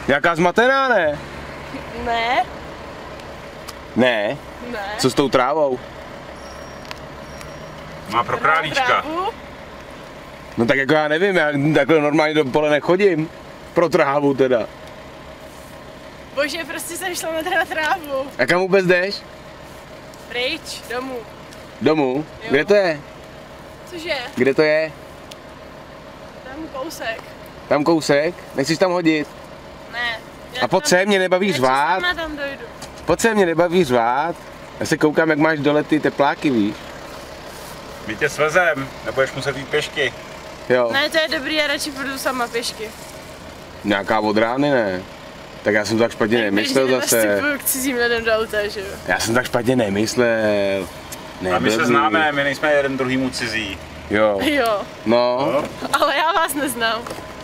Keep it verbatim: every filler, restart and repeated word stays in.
Nějaká zmatená, ne? Ne. Ne? Ne. Co s tou trávou? Má pro králíčka. No tak jako já nevím, já takhle normálně do pole nechodím. Pro trávu teda. Bože, prostě jsem šla na trávu. A kam vůbec jdeš? Pryč, domů. Domů? Jo. Kde to je? Cože? Kde to je? Tam kousek. Tam kousek? Nechceš tam hodit? Ne. A pojď sem, mě nebaví řvát. Já tam dojdu. Pojď sem, mě nebaví řvát. Já se koukám, jak máš dole ty tepláky, víš? My tě svezem, nebudeš muset jít pěšky. Jo. Ne, to je dobrý, já radši půjdu sama pěšky. Nějaká od rány, ne? Tak já jsem tak špatně nemyslel zase. Nastupuju k cizím lidem do auta, že jo? Já jsem tak špatně nemyslel. A my se známe, my nejsme jeden druhýmu cizí. Jo. Jo. No. Ale já vás neznám.